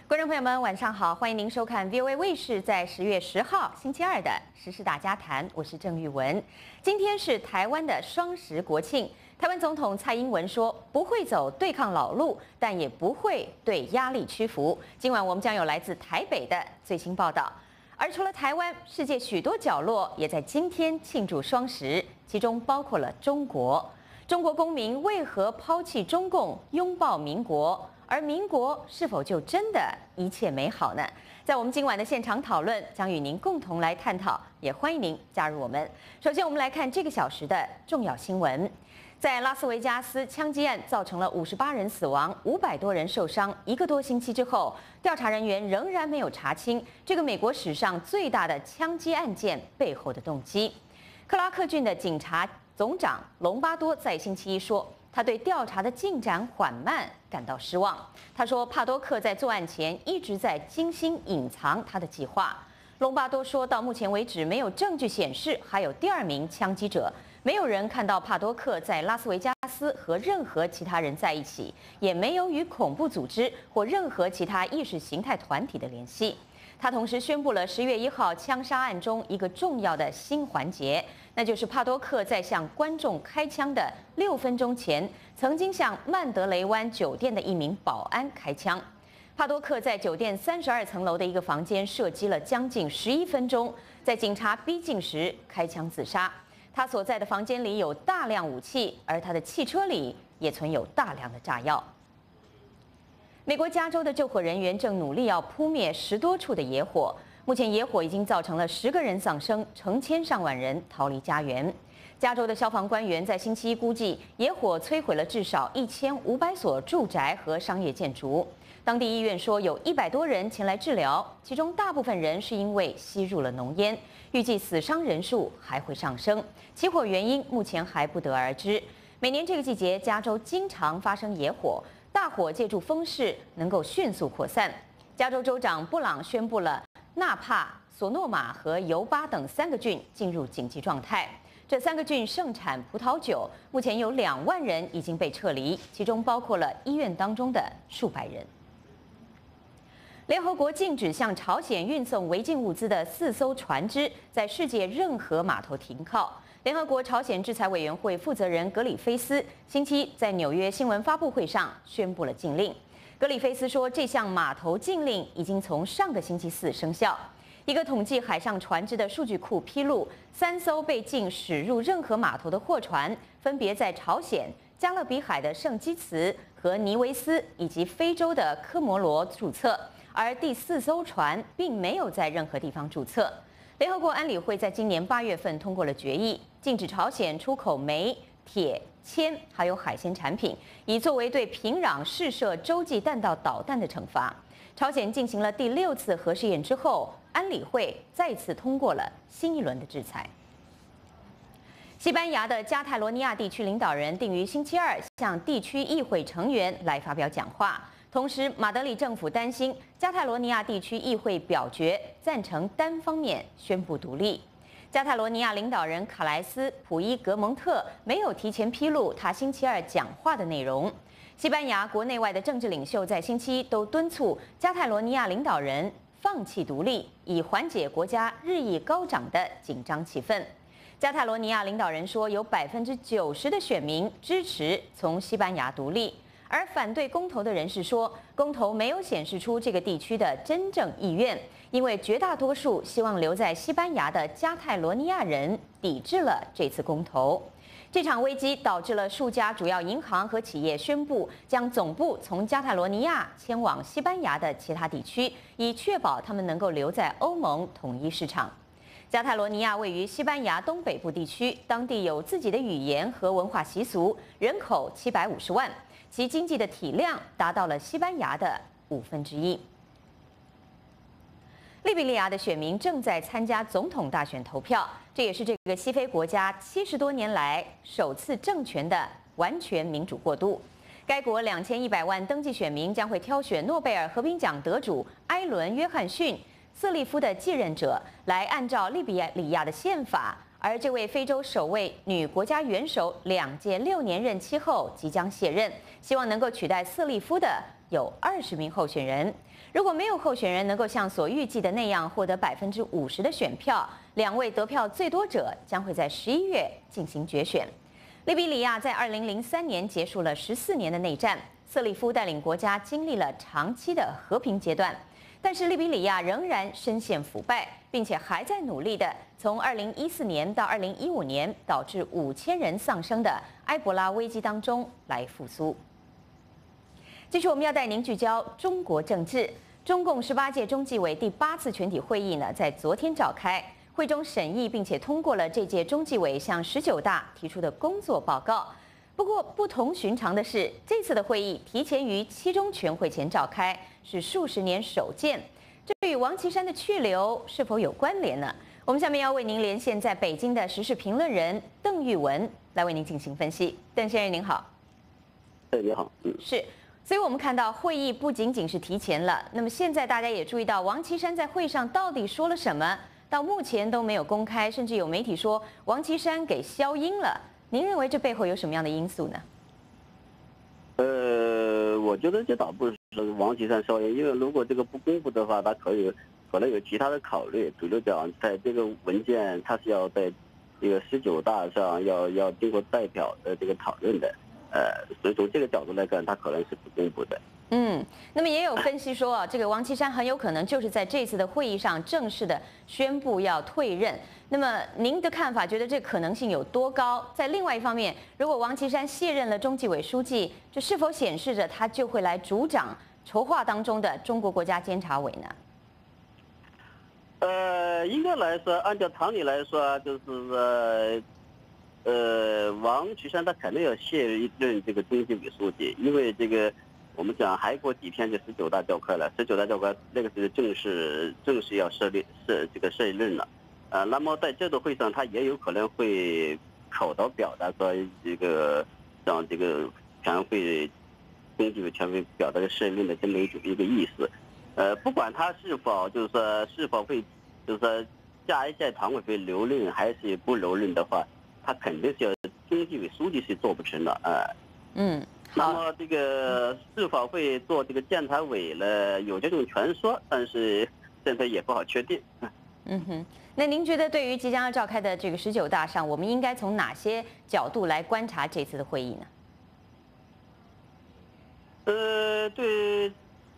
观众朋友们，晚上好，欢迎您收看 VOA 卫视在10月10号星期二的时事大家谈，我是郑玉文。今天是台湾的双十国庆，台湾总统蔡英文说不会走对抗老路，但也不会对压力屈服。今晚我们将有来自台北的最新报道。而除了台湾，世界许多角落也在今天庆祝双十，其中包括了中国。中国公民为何抛弃中共，拥抱民国？而民国是否就真的一切美好呢？在我们今晚的现场讨论，将与您共同来探讨，也欢迎您加入我们。首先，我们来看这个小时的重要新闻。在拉斯维加斯枪击案造成了58人死亡，500多人受伤，1个多星期之后，调查人员仍然没有查清这个美国史上最大的枪击案件背后的动机。克拉克郡的警察总长隆巴多在星期一说，他对调查的进展缓慢感到失望。他说，帕多克在作案前一直在精心隐藏他的计划。隆巴多说，到目前为止没有证据显示还有第2名枪击者，没有人看到帕多克在拉斯维加斯和任何其他人在一起，也没有与恐怖组织或任何其他意识形态团体的联系。他同时宣布了10月1号枪杀案中一个重要的新环节，那就是帕多克在向观众开枪的6分钟前，曾经向曼德雷湾酒店的一名保安开枪。帕多克在酒店32层楼的一个房间射击了将近11分钟，在警察逼近时开枪自杀。他所在的房间里有大量武器，而他的汽车里也存有大量的炸药。美国加州的救火人员正努力要扑灭10多处的野火，目前野火已经造成了10个人丧生，成千上万人逃离家园。加州的消防官员在星期一估计，野火摧毁了至少1500所住宅和商业建筑。当地医院说，有100多人前来治疗，其中大部分人是因为吸入了浓烟，预计死伤人数还会上升。起火原因目前还不得而知。每年这个季节，加州经常发生野火。大火借助风势能够迅速扩散。加州州长布朗宣布了纳帕、索诺玛和尤巴等3个郡进入紧急状态。这3个郡盛产葡萄酒，目前有2万人已经被撤离，其中包括了医院当中的数百人。联合国禁止向朝鲜运送违禁物资的4艘船只在世界任何码头停靠。联合国朝鲜制裁委员会负责人格里菲斯星期一在纽约新闻发布会上宣布了禁令。格里菲斯说，这项码头禁令已经从上个星期4生效。一个统计海上船只的数据库披露，3艘被禁驶入任何码头的货船，分别在朝鲜、加勒比海的圣基茨和尼维斯以及非洲的科摩罗注册，而第4艘船并没有在任何地方注册。联合国安理会在今年8月份通过了决议，禁止朝鲜出口煤、铁、铅还有海鲜产品，以作为对平壤试射洲际弹道导弹的惩罚。朝鲜进行了第6次核试验之后，安理会再次通过了新一轮的制裁。西班牙的加泰罗尼亚地区领导人定于星期二向地区议会成员来发表讲话。同时，马德里政府担心加泰罗尼亚地区议会表决赞成单方面宣布独立。加泰罗尼亚领导人卡莱斯·普伊格蒙特没有提前披露他星期二讲话的内容。西班牙国内外的政治领袖在星期一都敦促加泰罗尼亚领导人放弃独立，以缓解国家日益高涨的紧张气氛。加泰罗尼亚领导人说，有90%的选民支持从西班牙独立。而反对公投的人士说，公投没有显示出这个地区的真正意愿，因为绝大多数希望留在西班牙的加泰罗尼亚人抵制了这次公投。这场危机导致了数家主要银行和企业宣布将总部从加泰罗尼亚迁往西班牙的其他地区，以确保他们能够留在欧盟统一市场。加泰罗尼亚位于西班牙东北部地区，当地有自己的语言和文化习俗，人口750万。其经济的体量达到了西班牙的1/5。利比利亚的选民正在参加总统大选投票，这也是这个西非国家70多年来首次政权的完全民主过渡。该国2100万登记选民将会挑选诺贝尔和平奖得主埃伦·约翰逊·瑟利夫的继任者，来按照利比亚的宪法。而这位非洲首位女国家元首2届6年任期后即将卸任，希望能够取代瑟利夫的有20名候选人。如果没有候选人能够像所预计的那样获得50%的选票，2位得票最多者将会在11月进行决选。利比里亚在2003年结束了14年的内战，瑟利夫带领国家经历了长期的和平阶段。但是利比里亚仍然深陷腐败，并且还在努力的从2014年到2015年导致5000人丧生的埃博拉危机当中来复苏。继续，我们要带您聚焦中国政治。中共18届中纪委第8次全体会议呢，在昨天召开，会中审议并且通过了这届中纪委向19大提出的工作报告。不过，不同寻常的是，这次的会议提前于7中全会前召开，是数十年首见。这与王岐山的去留是否有关联呢？我们下面要为您连线在北京的时事评论人邓玉文来为您进行分析。邓先生您好。 你好。 是。所以我们看到会议不仅仅是提前了，那么现在大家也注意到王岐山在会上到底说了什么，到目前都没有公开，甚至有媒体说王岐山给消音了。您认为这背后有什么样的因素呢？ 我觉得这倒不是王岐山消音，因为如果这个不公布的话，他可能有其他的考虑。比如讲，在这个文件，它是要在这个19大上要经过代表的这个讨论的。所以从这个角度来看，它可能是不公布的。 那么也有分析说啊，这个王岐山很有可能就是在这次的会议上正式的宣布要退任。那么您的看法，觉得这可能性有多高？在另外一方面，如果王岐山卸任了中纪委书记，这是否显示着他就会来主掌筹划当中的中国国家监察委呢？ 应该来说，按照常理来说，就是王岐山他肯定要卸任这个中纪委书记，因为这个我们讲还过几天就19大召开了，19大召开那个是正式要设任了。那么在这个会上，他也有可能会口头表达说这个让这个全会中纪委全会表达设任的这么一个意思。不管他是否会就是说下一届常委会留任还是不留任的话，他肯定是要中纪委书记是做不成的。那么这个是否会做这个监察委呢？有这种传说，但是现在也不好确定。 那您觉得对于即将要召开的这个19大上，我们应该从哪些角度来观察这次的会议呢？ 对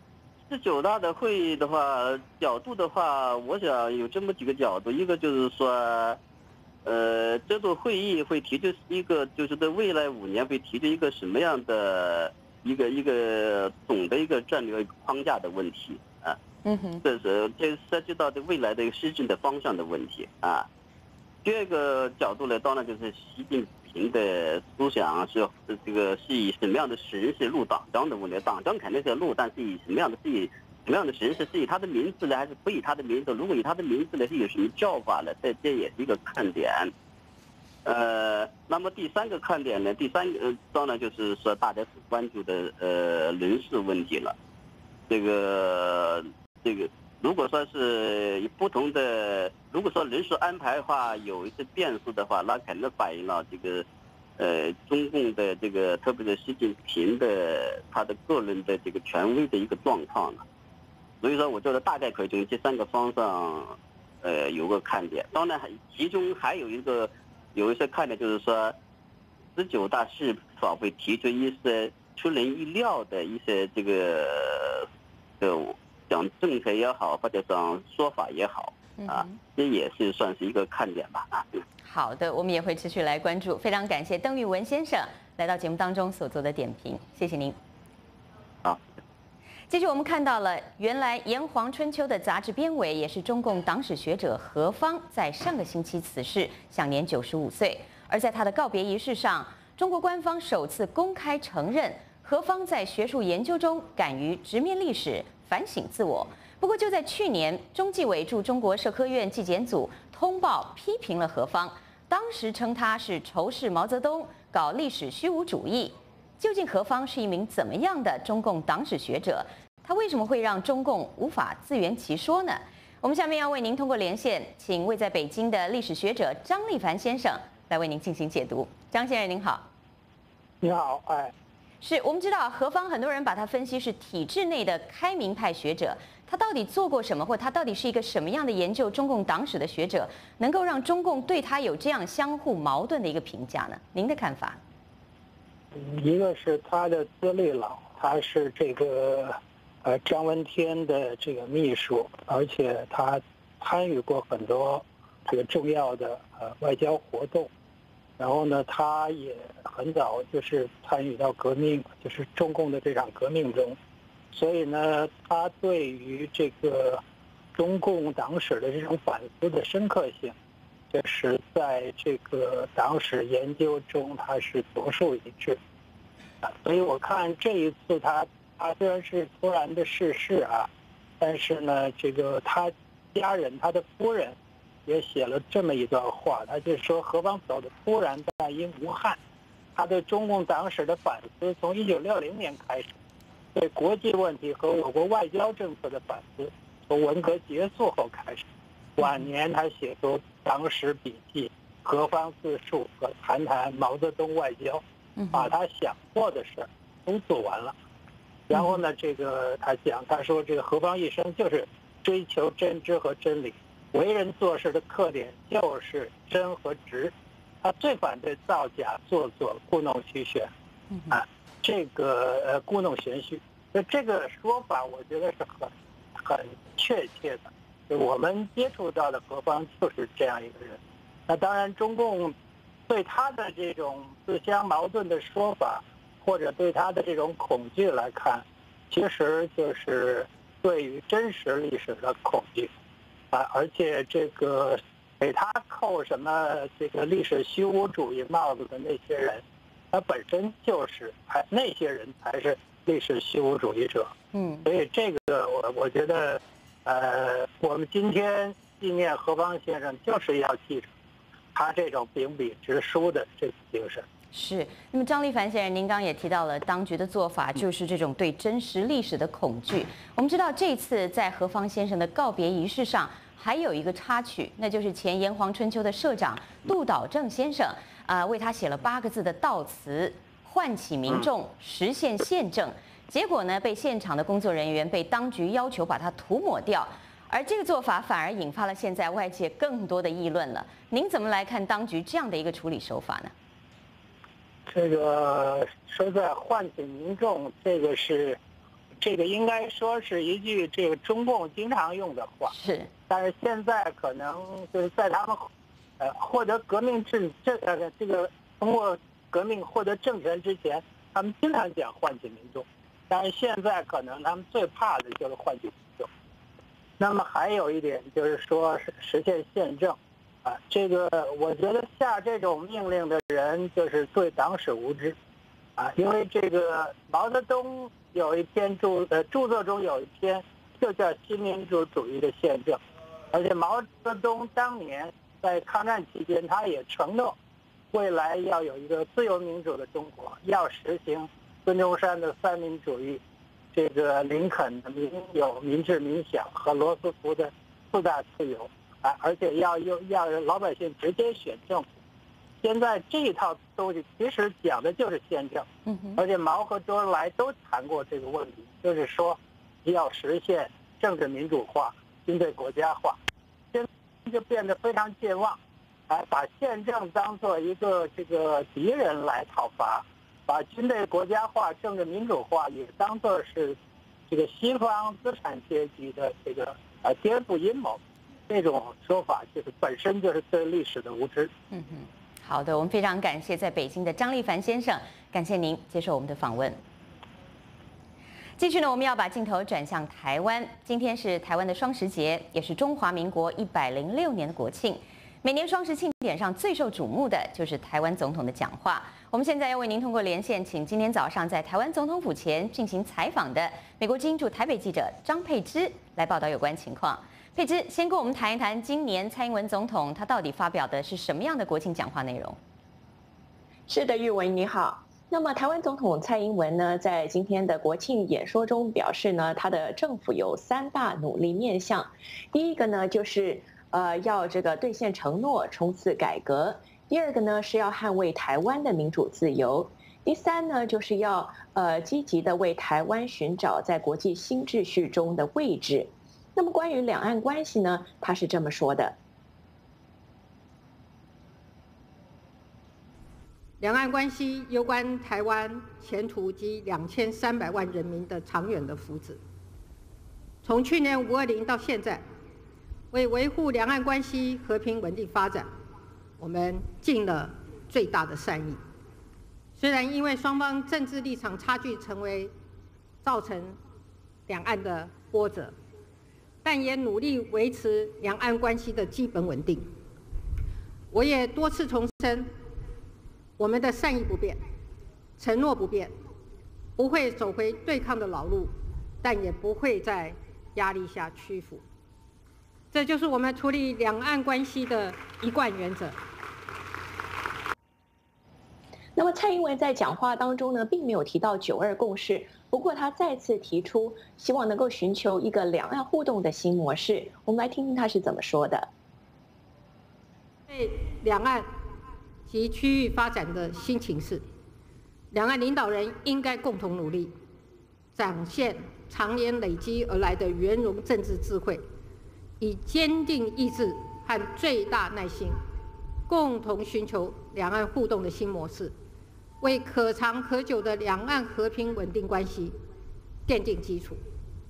19大的会议的话，角度的话，我想有这么几个角度，一个就是说，这个会议会提出一个，就是在未来5年会提出一个什么样的一个总的一个战略框架的问题啊。这涉及到未来的一个施政的方向的问题啊。第二个角度呢，当然就是习近平的思想是以什么样的形式入党章的问题。党章肯定是要入，但是以什么样的形式，是以他的名字呢，还是不以他的名字？如果以他的名字呢，是有什么叫法呢？这也是一个看点。那么第三个看点呢，当然就是说大家所关注的人事问题了。这个如果说是不同的，如果说人事安排的话有一些变数的话，那肯定反映了这个中共的这个特别是习近平的他的个人的这个权威的一个状况了。所以说我觉得大概可以从这3个方向有个看点。当然其中还有一些看点，就是说19大是否会提出一些出人意料的一些这个讲政策也好，或者讲说法也好啊，这也是算是一个看点吧。 好的，我们也会持续来关注。非常感谢邓玉文先生来到节目当中所做的点评，谢谢您。 好。 接着我们看到了，原来《炎黄春秋》的杂志编委，也是中共党史学者何方，在上个星期辞世，享年95岁。而在他的告别仪式上，中国官方首次公开承认何方在学术研究中敢于直面历史、反省自我。不过就在去年，中纪委驻中国社科院纪检组通报批评了何方，当时称他是仇视毛泽东，搞历史虚无主义。究竟何方是一名怎么样的中共党史学者？他为什么会让中共无法自圆其说呢？我们下面要为您通过连线，请位在北京的历史学者张立凡先生来为您进行解读。张先生您好。 你好， 是我们知道何方很多人把他分析是体制内的开明派学者，他到底做过什么，或他到底是一个什么样的研究中共党史的学者，能够让中共对他有这样相互矛盾的一个评价呢？您的看法？ 一个是他的资历老，他是这个张闻天的这个秘书，而且他参与过很多这个重要的外交活动。然后呢，他也很早就是参与到革命，就是中共的这场革命中，所以呢，他对于这个中共党史的这种反思的深刻性，就是在这个党史研究中，他是独树一帜。所以我看这一次他虽然是突然的逝世啊，但是呢，这个他家人，他的夫人也写了这么一段话，他就说何方走的突然但因无憾，他对中共党史的反思从1960年开始，对国际问题和我国外交政策的反思从文革结束后开始，晚年他写出党史笔记、何方自述和谈谈毛泽东外交，把他想做的事都做完了。然后呢，这个他说这个何方一生就是追求真知和真理，为人做事的特点就是真和直，他最反对造假做作、故弄虚玄，这个故弄玄虚。这个说法我觉得是很确切的。就我们接触到的何方就是这样一个人。那当然，中共对他的这种自相矛盾的说法，或者对他的这种恐惧来看，其实就是对于真实历史的恐惧。而且这个给他扣什么这个历史虚无主义帽子的那些人，他本身就是那些人才是历史虚无主义者。所以这个我觉得，我们今天纪念何方先生，就是要记住他这种秉笔直书的这种精神。 是，那么张立凡先生，您刚刚也提到了，当局的做法就是这种对真实历史的恐惧。我们知道这次在何方先生的告别仪式上，还有一个插曲，那就是前炎黄春秋的社长杜导正先生，为他写了8个字的悼词，唤起民众，实现宪政。结果呢，被现场的工作人员被当局要求把它涂抹掉。而这个做法反而引发了现在外界更多的议论了。您怎么来看当局这样的一个处理手法呢？ 这个说在唤醒民众，这个应该说是一句这个中共经常用的话。 是， 但是现在可能就是在他们获得革命这个通过革命获得政权之前，他们经常讲唤醒民众，但是现在可能他们最怕的就是唤醒民众。那么还有一点就是说实现宪政。这个我觉得下这种命令的人就是对党史无知，因为这个毛泽东有一篇著作中有一篇就叫新民主主义的宪政，而且毛泽东当年在抗战期间，他也承诺未来要有一个自由民主的中国，要实行孙中山的三民主义，这个林肯的民有、民治、民享和罗斯福的4大自由。而且要老百姓直接选政府。现在这一套东西其实讲的就是宪政，而且毛和周恩来都谈过这个问题，就是说要实现政治民主化、军队国家化。现在就变得非常健忘，把宪政当做一个这个敌人来讨伐，把军队国家化、政治民主化也当作是这个西方资产阶级的这个颠覆阴谋。这种说法就是本身就是对历史的无知。 好的，我们非常感谢在北京的张立凡先生，感谢您接受我们的访问。继续呢，我们要把镜头转向台湾。今天是台湾的双十节，也是中华民国106年的国庆。每年双十庆典上最受瞩目的就是台湾总统的讲话。我们现在要为您通过连线，请今天早上在台湾总统府前进行采访的美国之音驻台北记者张佩芝来报道有关情况。佩芝，先跟我们谈一谈今年蔡英文总统他到底发表的是什么样的国庆讲话内容？ 是的，玉文你好。那么台湾总统蔡英文呢，在今天的国庆演说中表示呢，他的政府有3大努力面向。第一个呢，就是要这个兑现承诺，冲刺改革；第二个呢，是要捍卫台湾的民主自由； 第三呢，就是要积极的为台湾寻找在国际新秩序中的位置。那么关于两岸关系呢，他是这么说的： 两岸关系攸关台湾前途及2300万人民的长远的福祉。从去年520到现在，为维护两岸关系和平稳定发展，我们尽了最大的善意。虽然因为双方政治立场差距造成两岸的波折，但也努力维持两岸关系的基本稳定。我也多次重申，我们的善意不变，承诺不变，不会走回对抗的老路，但也不会在压力下屈服。这就是我们处理两岸关系的一贯原则。 那么蔡英文在讲话当中呢，并没有提到9·2共识，不过他再次提出希望能够寻求一个两岸互动的新模式。我们来听听他是怎么说的。 对两岸及区域发展的新情势，两岸领导人应该共同努力，展现常年累积而来的圆融政治智慧，以坚定意志和最大耐心，共同寻求两岸互动的新模式，为可长可久的两岸和平稳定关系奠定基础。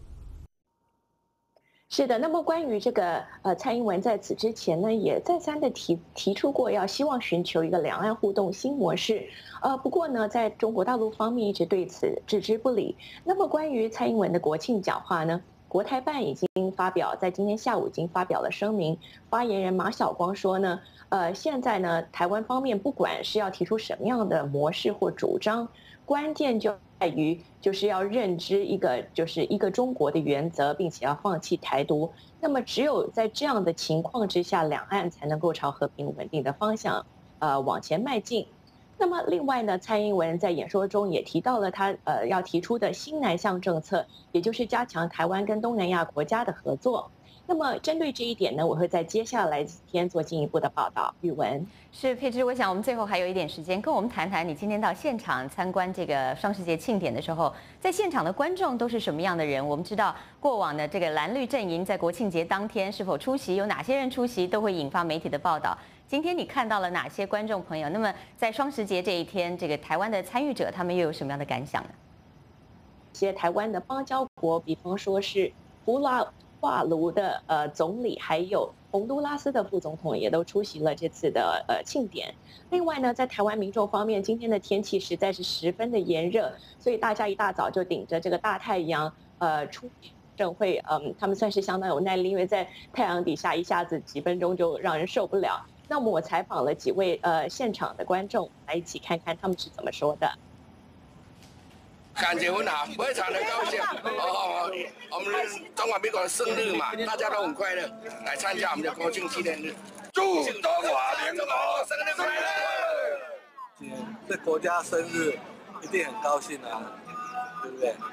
是的，那么关于这个蔡英文在此之前呢，也再三的提出过要希望寻求一个两岸互动新模式，不过呢，在中国大陆方面一直对此置之不理。那么关于蔡英文的国庆讲话呢，国台办已经在今天下午已经发表了声明，发言人马晓光说呢，现在呢，台湾方面不管是要提出什么样的模式或主张，关键就在于就是要认知一个中国的原则，并且要放弃台独。那么只有在这样的情况之下，两岸才能够朝和平稳定的方向往前迈进。那么另外呢，蔡英文在演说中也提到了他要提出的新南向政策，也就是加强台湾跟东南亚国家的合作。那么针对这一点呢，我会在接下来几天做进一步的报道。玉文是佩芝，我想我们最后还有一点时间，跟我们谈谈你今天到现场参观这个双十节庆典的时候，在现场的观众都是什么样的人？我们知道过往的这个蓝绿阵营在国庆节当天是否出席，有哪些人出席，都会引发媒体的报道。今天你看到了哪些观众朋友？那么在双十节这一天，这个台湾的参与者他们又有什么样的感想呢？ 一些台湾的邦交国，比方说是胡拉瓦卢的总理，还有洪都拉斯的副总统也都出席了这次的庆典。另外呢，在台湾民众方面，今天的天气实在是十分的炎热，所以大家一大早就顶着这个大太阳出盛会，他们算是相当有耐力，因为在太阳底下一下子几分钟就让人受不了。那么我采访了几位现场的观众，来一起看看他们是怎么说的。 感觉很好，非常的高兴。我们中华民国的生日嘛，大家都很快乐，来参加我们的国庆纪念日。祝中华民国生日快乐！ 这国家生日一定很高兴啊，对不对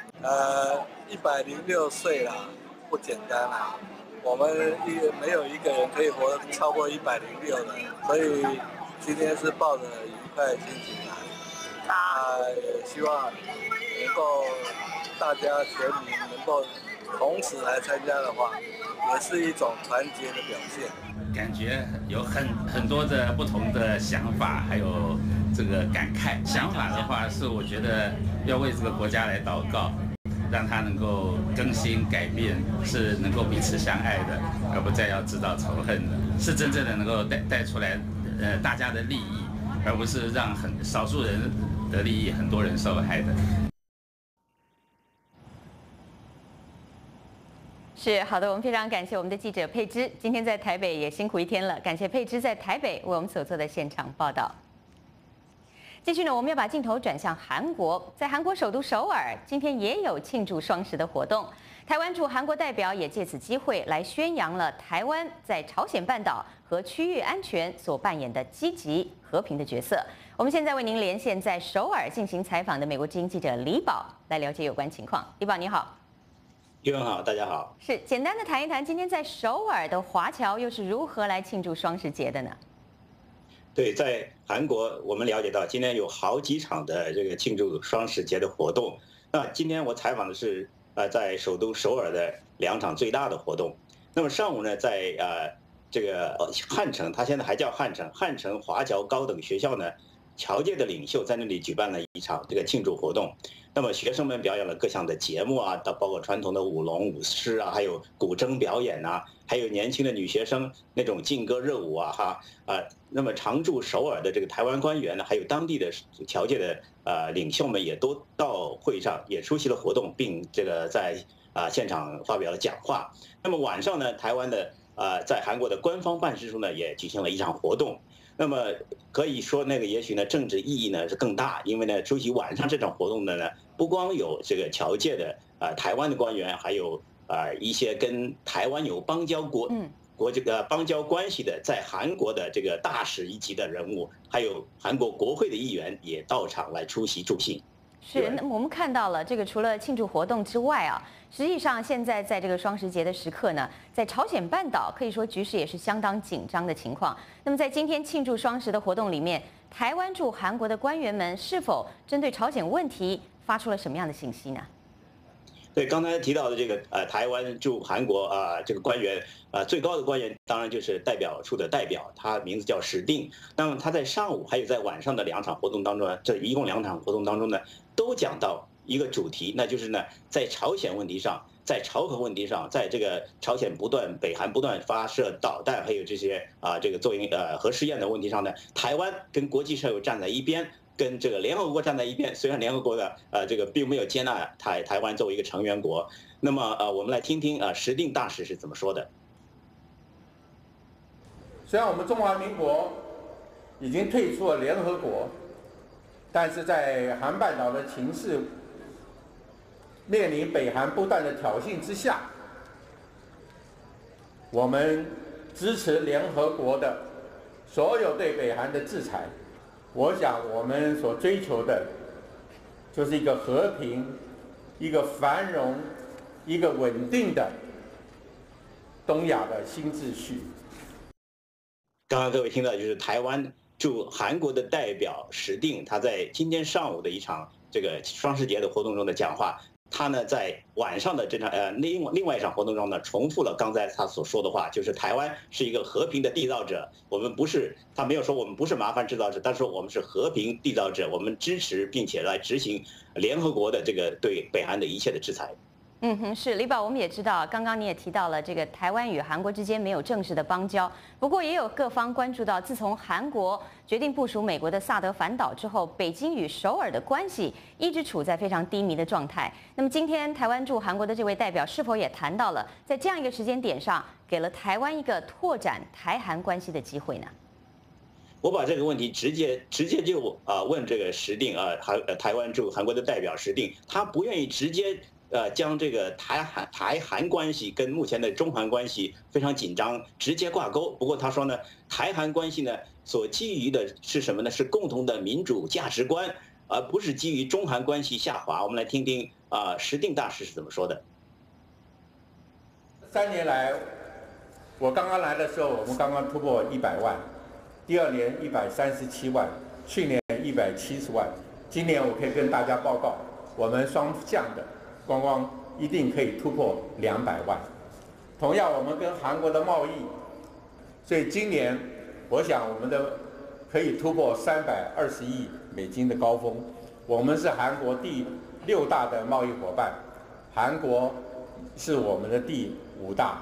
？106岁了，不简单啊。我们没有一个人可以活超过106的，所以今天是抱着愉快的心情来。也希望能够大家全民能够同时来参加的话，也是一种团结的表现。 感觉有很多的不同的想法，还有这个感慨。想法的话是，我觉得要为这个国家来祷告，让它能够更新改变，是能够彼此相爱的，而不再要制造仇恨的，是真正的能够带出来大家的利益，而不是让少数人的利益，很多人受害的。 是好的，我们非常感谢我们的记者佩芝，今天在台北也辛苦一天了，感谢佩芝在台北为我们所做的现场报道。继续呢，我们要把镜头转向韩国，在韩国首都首尔，今天也有庆祝双十的活动。台湾驻韩国代表也借此机会来宣扬了台湾在朝鲜半岛和区域安全所扮演的积极和平的角色。我们现在为您连线在首尔进行采访的美国之音记者李宝，来了解有关情况。李宝你好。 玉文好，大家好。 是简单的谈一谈，今天在首尔的华侨又是如何来庆祝双十节的呢？ 对，在韩国我们了解到，今天有好几场的这个庆祝双十节的活动。那今天我采访的是在首都首尔的2场最大的活动。那么上午呢，在这个汉城，它现在还叫汉城华侨高等学校呢，侨界的领袖在那里举办了一场这个庆祝活动。那么学生们表演了各项的节目啊，包括传统的舞龙舞狮啊，还有古筝表演啊，还有年轻的女学生那种劲歌热舞啊那么常驻首尔的这个台湾官员呢，还有当地的侨界的领袖们也都到会上，也出席了活动，并这个在现场发表了讲话。那么晚上呢，台湾的在韩国的官方办事处呢也举行了一场活动。那么可以说，那个也许呢，政治意义呢是更大，因为呢，出席晚上这场活动的呢，不光有这个侨界的台湾的官员，还有一些跟台湾有邦交邦交关系的，在韩国的这个大使一级的人物，还有韩国国会的议员也到场来出席助兴。 是，那我们看到了这个除了庆祝活动之外啊，实际上现在在这个双十节的时刻呢，在朝鲜半岛可以说局势也是相当紧张的情况。那么在今天庆祝双十的活动里面，台湾驻韩国的官员们是否针对朝鲜问题发出了什么样的信息呢？ 对，刚才提到的这个台湾驻韩国这个官员最高的官员当然就是代表处的代表，他名字叫石定。那么他在上午还有在晚上的2场活动当中呢，这一共2场活动当中呢，都讲到一个主题，那就是呢，在朝鲜问题上，在朝核问题上，在这个朝鲜北韩不断发射导弹，还有这些这个作为核试验的问题上呢，台湾跟国际社会站在一边。跟这个联合国站在一边，虽然联合国的这个并没有接纳台湾作为一个成员国，那么我们来听听石定大使是怎么说的。 虽然我们中华民国已经退出了联合国，但是在韩半岛的情势面临北韩不断的挑衅之下，我们支持联合国的所有对北韩的制裁。我想我们所追求的就是一个和平、一个繁荣、一个稳定的东亚的新秩序。 刚刚各位听到就是台湾驻韩国的代表石定，他在今天上午的一场这个双十节的活动中的讲话。他呢在晚上的这场另外一场活动中呢，重复了刚才他所说的话，就是台湾是一个和平的缔造者。我们不是，他没有说我们不是麻烦制造者，但是我们是和平缔造者，我们支持并且来执行联合国的这个对北韩的一切的制裁。 是李宝，我们也知道，刚刚你也提到了这个台湾与韩国之间没有正式的邦交，不过也有各方关注到，自从韩国决定部署美国的萨德反导之后，北京与首尔的关系一直处在非常低迷的状态。那么今天台湾驻韩国的这位代表是否也谈到了，在这样一个时间点上，给了台湾一个拓展台韩关系的机会呢？ 我把这个问题直接就问这个石定台湾驻韩国的代表石定，他不愿意直接将这个台韩关系跟目前的中韩关系非常紧张直接挂钩。不过他说呢，台韩关系呢所基于的是什么呢？是共同的民主价值观，而不是基于中韩关系下滑。我们来听听石定大使是怎么说的。 3年来，我刚刚来的时候，我们刚刚突破100万，第2年137万，去年170万，今年我可以跟大家报告，我们双向的观光一定可以突破200万。同样，我们跟韩国的贸易，所以今年我想我们的可以突破320亿美金的高峰。我们是韩国第6大的贸易伙伴，韩国是我们的第5大。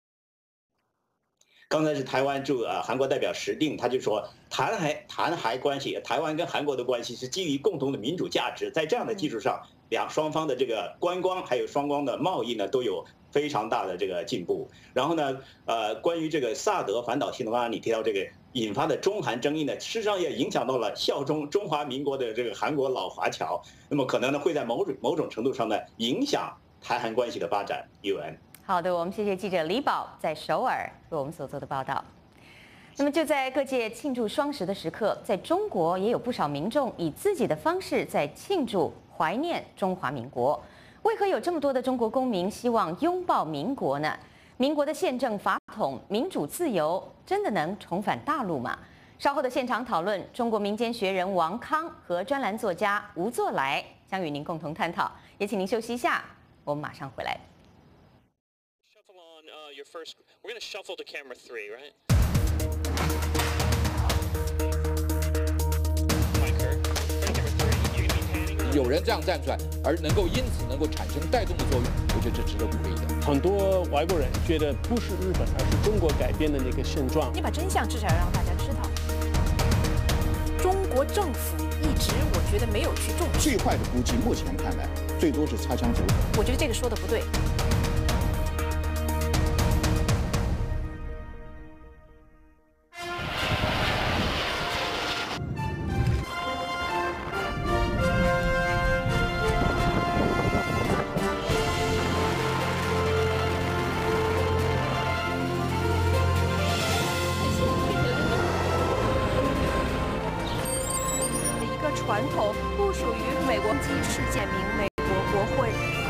刚才是台湾驻韩国代表石定，他就说台韩关系，台湾跟韩国的关系是基于共同的民主价值，在这样的基础上，双方的这个观光还有双方的贸易呢都有非常大的这个进步。然后呢，关于这个萨德反导系统，刚刚你提到这个引发的中韩争议呢，事实上也影响到了效忠中华民国的这个韩国老华侨，那么可能呢会在某种程度上呢影响台韩关系的发展。玉文。 好的，我们谢谢记者李宝在首尔为我们所做的报道。那么就在各界庆祝双十的时刻，在中国也有不少民众以自己的方式在庆祝、怀念中华民国。为何有这么多的中国公民希望拥抱民国呢？民国的宪政法统、民主自由，真的能重返大陆吗？ 稍后的现场讨论，中国民间学人王康和专栏作家吴作来将与您共同探讨。也请您休息一下，我们马上回来。 We're going to shuffle to camera 3, right? 有人这样站出来，而能够因此能够产生带动的作用，我觉得这值得鼓励的。 很多外国人觉得不是日本，而是中国改变的那个现状。 你把真相至少要让大家知道。中国政府一直我觉得没有去重视。 最坏的估计，目前看来最多是擦枪走火。 我觉得这个说的不对。 传统不属于美国基事件名美国国会。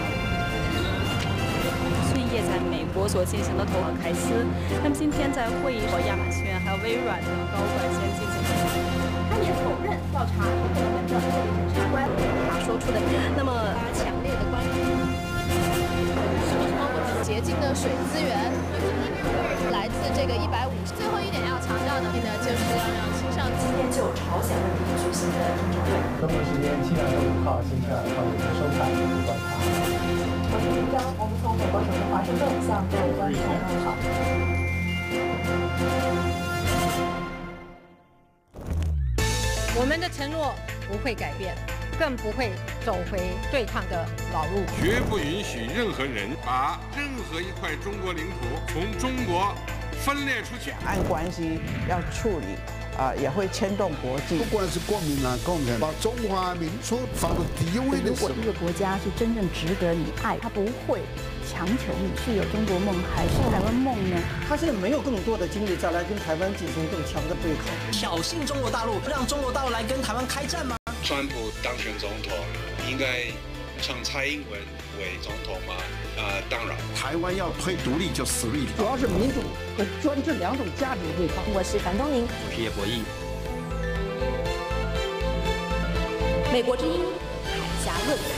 孙烨在美国所进行的投凯斯，那么今天在会议上，亚马逊还有微软的高管先进行。 他也否认调查投票人的审查官他说出的，那么强烈的关于洁净的水资源，来自这个150。最后一点要强调的呢，就是要让青少年。今天就朝鲜问题举行的听证会。 中国时间7月5号星期2上午收看观察。 我是林章，我们从美国首都华盛顿向各位观众问好。 我们的承诺不会改变，更不会走回对抗的老路。 绝不允许任何人把任何一块中国领土从中国分裂出去。 两岸关系要处理。也会牵动国际。 不管是国民党、共产党，把中华民族放到第一位的时候， 如果一个国家是真正值得你爱，他不会强求你是有中国梦还是台湾梦呢？ 他现在没有更多的精力再来跟台湾进行更强的对抗， 挑衅中国大陆，让中国大陆来跟台湾开战吗？ 川普当选总统，应该称蔡英文为总统吗？当然。 台湾要推独立就实力。 主要是民主和专制两种价值对抗。 我是樊东宁， 我是叶博弈。 美国之音海峡论坛。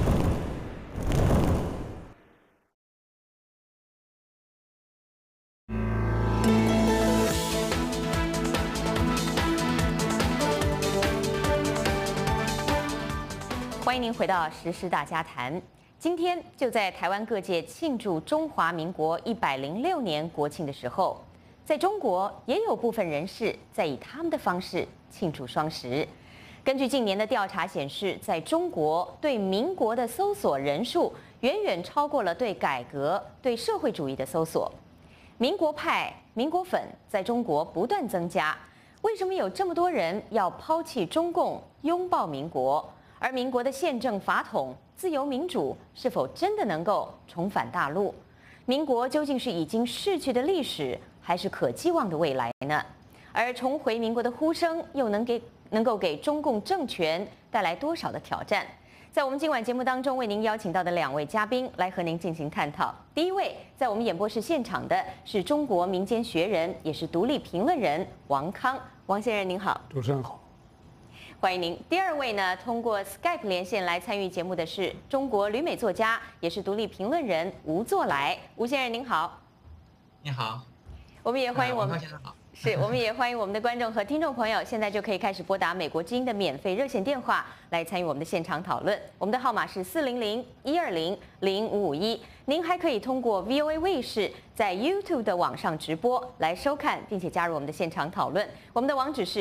欢迎您回到时事大家谈。今天就在台湾各界庆祝中华民国106年国庆的时候，在中国也有部分人士在以他们的方式庆祝双十。根据近年的调查显示，在中国对民国的搜索人数远远超过了对改革、对社会主义的搜索。民国派、民国粉在中国不断增加。为什么有这么多人要抛弃中共，拥抱民国？而民国的宪政法统、自由民主是否真的能够重返大陆？民国究竟是已经逝去的历史，还是可寄望的未来呢？而重回民国的呼声又能够给中共政权带来多少的挑战？在我们今晚节目当中，为您邀请到的2位嘉宾来和您进行探讨。第一位在我们演播室现场的是中国民间学人，也是独立评论人王康。王先生您好。 主持人好。 欢迎您。第2位呢，通过 Skype 连线来参与节目的是中国旅美作家，也是独立评论人吴作来。吴先生您好。 你好。 我们也欢迎我们。我们也欢迎我们的观众和听众朋友，现在就可以开始拨打美国之音的免费热线电话来参与我们的现场讨论。我们的号码是400-120-0551。您还可以通过 VOA 卫视在 YouTube 的网上直播来收看，并且加入我们的现场讨论。我们的网址是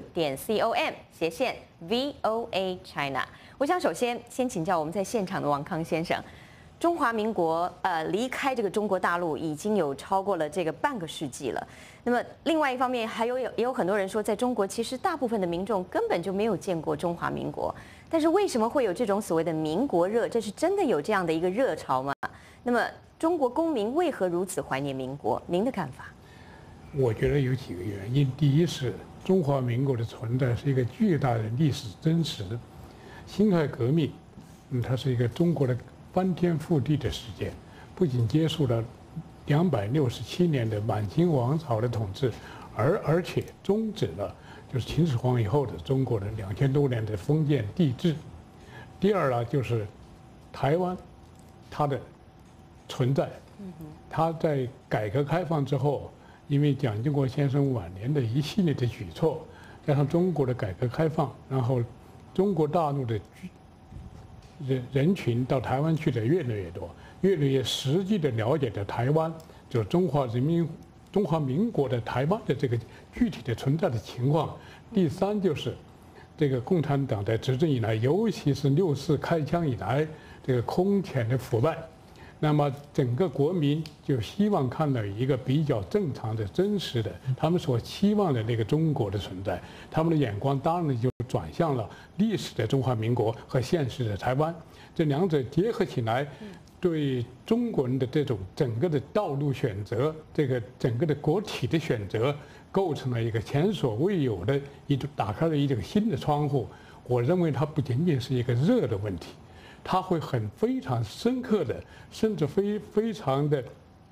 youtube.com/VOA China。我想首先请教我们在现场的王康先生。中华民国离开这个中国大陆已经有超过了这个半个世纪了。那么另外一方面，也有很多人说，在中国其实大部分的民众根本就没有见过中华民国。但是为什么会有这种所谓的民国热？这是真的有这样的一个热潮吗？那么中国公民为何如此怀念民国？您的看法？ 我觉得有几个原因。第一是中华民国的存在是一个巨大的历史真实。辛亥革命，它是一个中国的翻天覆地的事件，不仅结束了267年的满清王朝的统治， 而且终止了就是秦始皇以后的中国的2000多年的封建帝制。第二呢，就是台湾它的存在，它在改革开放之后，因为蒋经国先生晚年的一系列的举措，加上中国的改革开放，然后中国大陆的人群到台湾去的越来越多，越来越实际的了解到台湾，就是中华民国的台湾的这个具体的存在的情况。第三就是这个共产党在执政以来，尤其是6·4开枪以来，这个空前的腐败，那么整个国民就希望看到一个比较正常的、真实的，他们所期望的那个中国的存在，他们的眼光当然就转向了历史的中华民国和现实的台湾，这两者结合起来，对中国人的这种整个的道路选择，这个整个的国体的选择，构成了一个前所未有的一种打开了一个新的窗户。我认为它不仅仅是一个热的问题，它会非常深刻的，甚至非常的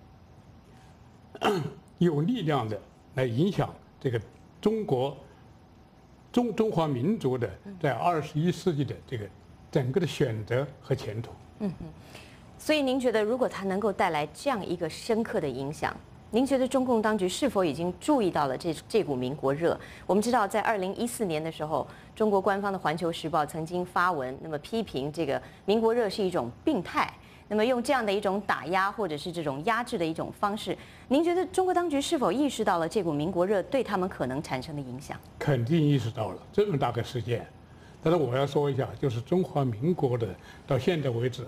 有力量的来影响这个中华民族的在21世纪的这个整个的选择和前途。 所以您觉得，如果它能够带来这样一个深刻的影响，您觉得中共当局是否已经注意到了这股民国热？我们知道，在2014年的时候，中国官方的《环球时报》曾经发文，那么批评这个民国热是一种病态，那么用这样的一种打压或者是这种压制的一种方式，您觉得中国当局是否意识到了这股民国热对他们可能产生的影响？ 肯定意识到了这么大个事件，但是我要说一下，就是中华民国的到现在为止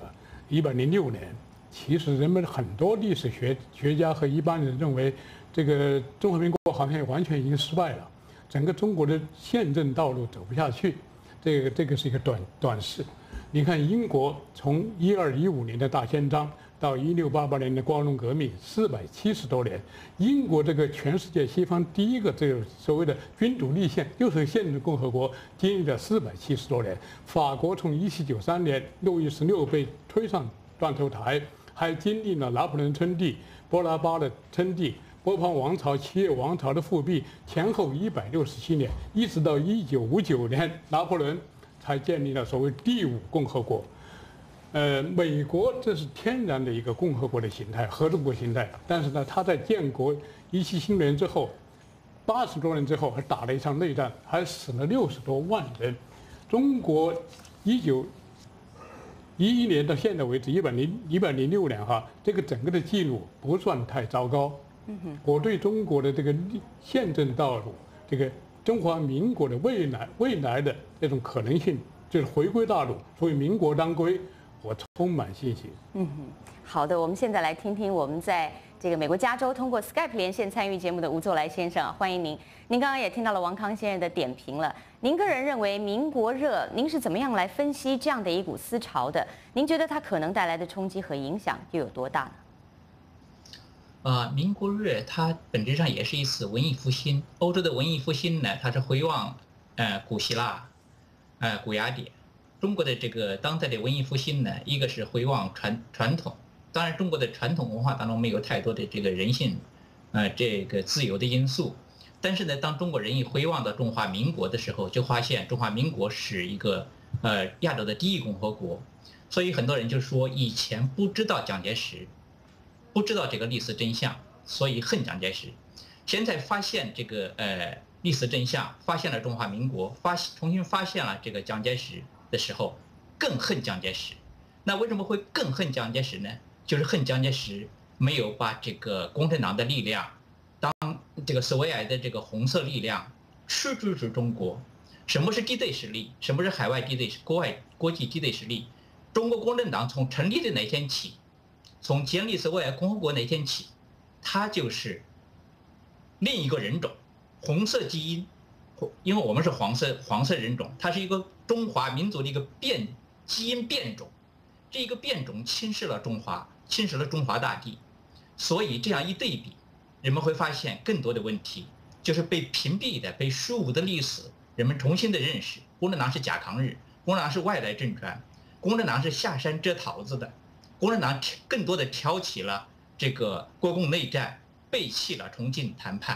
106年，其实人们很多历史学家和一般人认为，这个中华民国好像完全已经失败了，整个中国的宪政道路走不下去，这个是一个短视。你看英国从1215年的大宪章到1688年的光荣革命，470多年，英国这个全世界西方第一个这个所谓的君主立宪，就是宪政共和国，经历了470多年。法国从1793年路易16被推上断头台，还经历了拿破仑称帝、波拿巴的称帝、波旁王朝、七月王朝的复辟，前后167年，一直到1959年，拿破仑才建立了所谓第5共和国。美国这是天然的一个共和国的形态，合众国形态。但是呢，他在建国17新年之后，80多年之后，还打了一场内战，还死了60多万人。中国1911年到现在为止106年哈，这个整个的记录不算太糟糕。我对中国的这个宪政道路，这个中华民国的未来的这种可能性，就是回归大陆，所谓民国当归，我充满信心。 好的，我们现在来听听我们在这个美国加州通过 Skype 连线参与节目的吴作来先生，欢迎您。您刚刚也听到了王康先生的点评了。您个人认为民国热，您是怎么样来分析这样的一股思潮的？您觉得它可能带来的冲击和影响又有多大呢？民国热它本质上也是一次文艺复兴。欧洲的文艺复兴呢，它是回望古希腊、古雅典。中国的这个当代的文艺复兴呢，一个是回望传统，当然中国的传统文化当中没有太多的这个人性，这个自由的因素。但是呢，当中国人一回望到中华民国的时候，就发现中华民国是一个亚洲的第一共和国。所以很多人就说以前不知道蒋介石，不知道这个历史真相，所以恨蒋介石。现在发现这个历史真相，发现了中华民国，重新发现了这个蒋介石的时候，更恨蒋介石。那为什么会更恨蒋介石呢？就是恨蒋介石没有把这个共产党的力量，当这个所谓的这个红色力量驱逐出中国。什么是敌对势力？什么是海外敌对、国际敌对势力？中国共产党从成立的那天起，从建立所谓共和国那天起，它就是另一个人种，红色基因。因为我们是黄色人种，它是一个中华民族的一个基因变种，这一个变种侵蚀了中华大地。所以这样一对比，人们会发现更多的问题，就是被屏蔽的、被虚无的历史，人们重新的认识，共产党是假抗日，共产党是外来政权，共产党是下山折桃子的，共产党更多的挑起了这个国共内战，背弃了重庆谈判。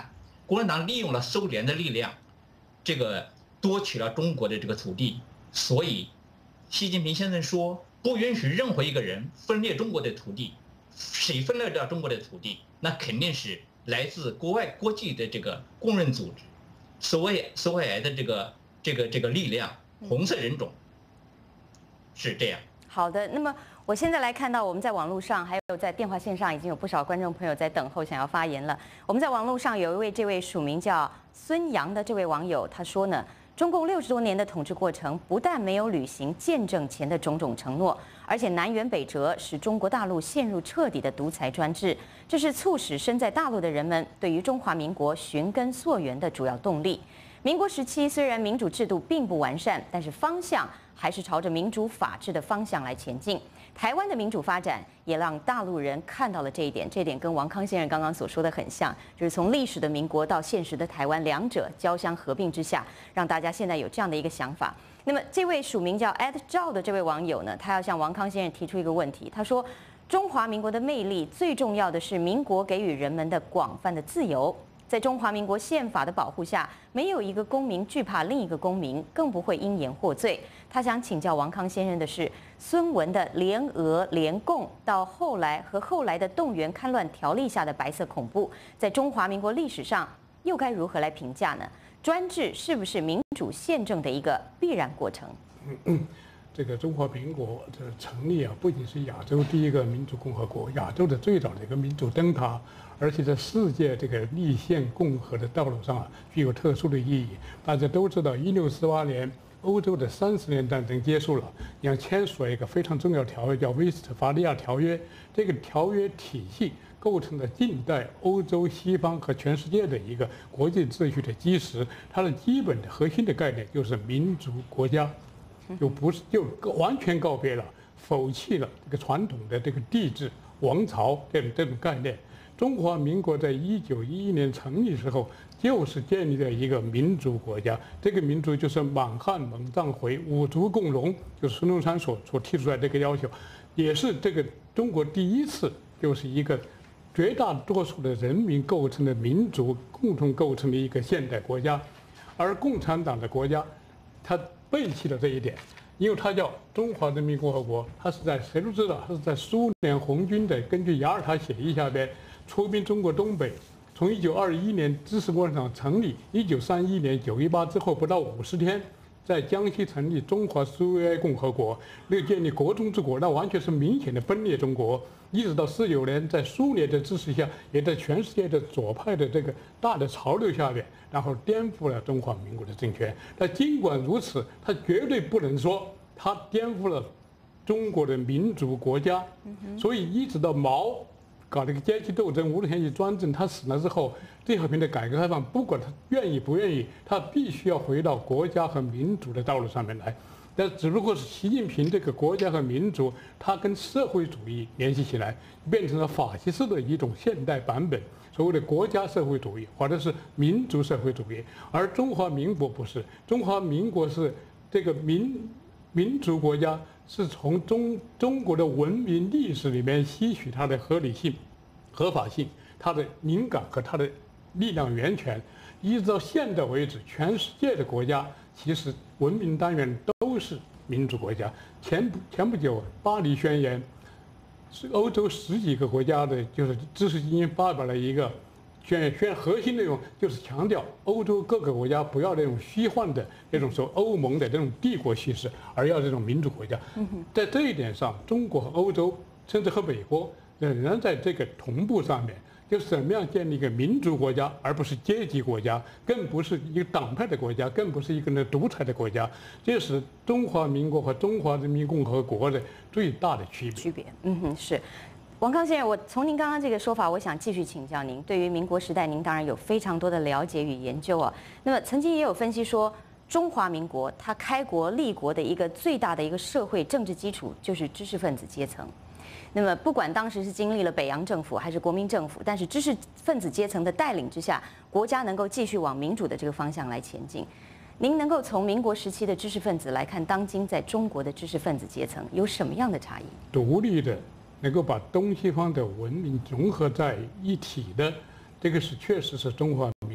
共产党利用了苏联的力量，这个夺取了中国的这个土地，所以习近平先生说不允许任何一个人分裂中国的土地，谁分裂掉中国的土地，那肯定是来自国际的这个公认组织，所谓的这个力量，红色人种，是这样。 好的，那么我现在来看到我们在网络上还有在电话线上已经有不少观众朋友在等候想要发言了。我们在网络上有一位这位署名叫孙杨的这位网友，他说呢，中共60多年的统治过程不但没有履行建政前的种种承诺，而且南辕北辙，使中国大陆陷入彻底的独裁专制，这是促使身在大陆的人们对于中华民国寻根溯源的主要动力。民国时期虽然民主制度并不完善，但是方向还是朝着民主法治的方向来前进。台湾的民主发展也让大陆人看到了这一点，这一点跟王康先生刚刚所说的很像，就是从历史的民国到现实的台湾，两者交相合并之下，让大家现在有这样的一个想法。那么这位署名叫 @赵的这位网友呢，他要向王康先生提出一个问题，他说：中华民国的魅力最重要的是民国给予人们的广泛的自由。在中华民国宪法的保护下，没有一个公民惧怕另一个公民，更不会因言获罪。他想请教王康先生的是，孙文的联俄联共到后来的动员戡乱条例下的白色恐怖，在中华民国历史上又该如何来评价呢？专制是不是民主宪政的一个必然过程？ 这个中华民国的成立啊，不仅是亚洲第一个民主共和国，亚洲的最早的一个民主灯塔，而且在世界这个立宪共和的道路上啊，具有特殊的意义。大家都知道，1648年欧洲的30年战争结束了，要签署了一个非常重要的条约，叫威斯特伐利亚条约。这个条约体系构成了近代欧洲、西方和全世界的一个国际秩序的基石。它的基本的核心的概念就是民族国家。就完全告别了，否弃了这个传统的这个帝制王朝这种概念。中华民国在1911年成立时候，就是建立了一个民族国家。这个民族就是满汉蒙藏回五族共荣，就是孙中山所提出来这个要求，也是这个中国第一次就是一个绝大多数的人民构成的民族共同构成的一个现代国家。而共产党的国家，它背弃了这一点，因为它叫中华人民共和国，它是在谁都知道，它是在苏联红军的根据雅尔塔协议下边出兵中国东北。从1921年支持共产党成立，1931年9·18之后不到50天，在江西成立中华苏维埃共和国，那个建立国中之国，那完全是明显的分裂中国。一直到49年，在苏联的支持下，也在全世界的左派的这个大的潮流下面，然后颠覆了中华民国的政权。但尽管如此，他绝对不能说他颠覆了中国的民族国家。所以一直到毛搞这个阶级斗争、无产阶级专政，他死了之后，邓小平的改革开放，不管他愿意不愿意，他必须要回到国家和民主的道路上面来。但只不过是习近平这个国家和民族，它跟社会主义联系起来，变成了法西斯的一种现代版本，所谓的国家社会主义或者是民族社会主义。而中华民国不是，中华民国是这个民族国家，是从中国的文明历史里面吸取它的合理性、合法性、它的敏感和它的力量源泉，一直到现在为止，全世界的国家其实文明单元都是民主国家。前不久，巴黎宣言是欧洲10几个国家的，就是知识精英发表了一个核心内容，就是强调欧洲各个国家不要那种虚幻的那种说欧盟的这种帝国叙事，而要这种民主国家。在这一点上，中国和欧洲甚至和美国仍然在这个同步上面。就是怎么样建立一个民族国家，而不是阶级国家，更不是一个党派的国家，更不是一个独裁的国家。这是中华民国和中华人民共和国的最大的区别。 是。王康先生，我从您刚刚这个说法，我想继续请教您。对于民国时代，您当然有非常多的了解与研究啊。那么曾经也有分析说，中华民国它开国立国的一个最大的一个社会政治基础就是知识分子阶层。那么，不管当时是经历了北洋政府还是国民政府，但是知识分子阶层的带领之下，国家能够继续往民主的这个方向来前进。您能够从民国时期的知识分子来看，当今在中国的知识分子阶层有什么样的差异？ 独立的，能够把东西方的文明融合在一体的，这个确实是中华民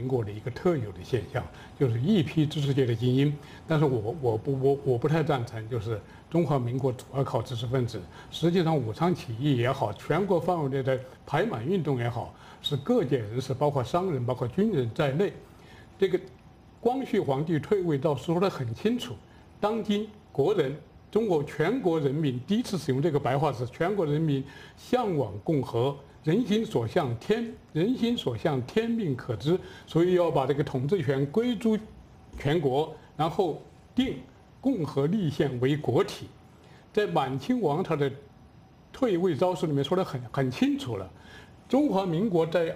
国的一个特有的现象，就是一批知识界的精英。但是我不太赞成，就是中华民国主要靠知识分子。实际上，武昌起义也好，全国范围内的排满运动也好，是各界人士，包括商人、包括军人在内。这个光绪皇帝退位诏说得很清楚，当今国人。中国全国人民第一次使用这个白话词，全国人民向往共和，人心所向天命可知，所以要把这个统治权归诸全国，然后定共和立宪为国体。在满清王朝的退位诏书里面说得很清楚了，中华民国在